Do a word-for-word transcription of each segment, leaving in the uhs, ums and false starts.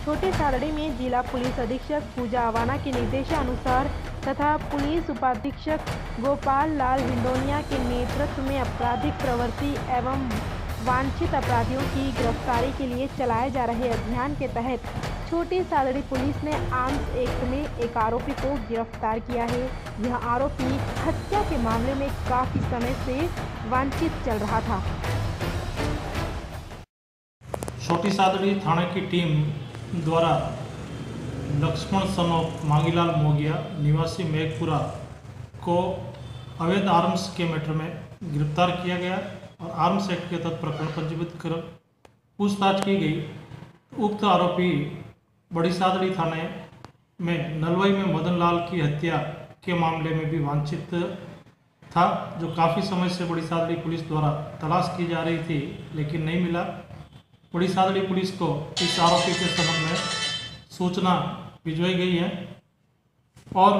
छोटे सादड़ी में जिला पुलिस अधीक्षक पूजा अवाना के निर्देशानुसार तथा पुलिस उपाधीक्षक गोपाल लाल हिंडोनिया के नेतृत्व में आपराधिक प्रवृत्ति एवं वांछित अपराधियों की गिरफ्तारी के लिए चलाए जा रहे अभियान के तहत छोटी सादड़ी पुलिस ने आर्म्स एक्ट में एक आरोपी को गिरफ्तार किया है। यह आरोपी हत्या के मामले में काफी समय से वांछित चल रहा था। छोटी सादड़ी थाने की टीम द्वारा लक्ष्मण सन ऑफ मांगीलाल मोगिया निवासी मेघपुरा को अवैध आर्म्स के मैटर में गिरफ्तार किया गया और आर्म्स एक्ट के तहत प्रकरण पंजीबद्ध कर पूछताछ की गई। उक्त आरोपी बड़ी सादड़ी थाने में नलवई में मदन लाल की हत्या के मामले में भी वांछित था, जो काफ़ी समय से बड़ी सादड़ी पुलिस द्वारा तलाश की जा रही थी लेकिन नहीं मिला। बड़ी सादड़ी पुलिस को इस आरोपी के संबंध में सूचना भिजवाई गई है और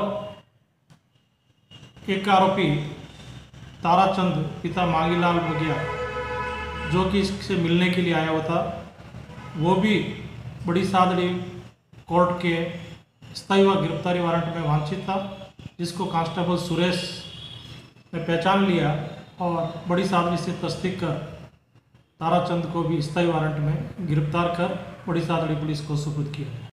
एक आरोपी ताराचंद पिता मांगीलाल मोगिया जो कि इससे मिलने के लिए आया हुआ था, वो भी बड़ी सादड़ी कोर्ट के स्थायी व गिरफ्तारी वारंट में वांछित था, जिसको कांस्टेबल सुरेश ने पहचान लिया और बड़ी सादड़ी से तस्दीक कर ताराचंद को भी स्थायी वारंट में गिरफ्तार कर बड़ी सादड़ी पुलिस को सुपुर्द किया।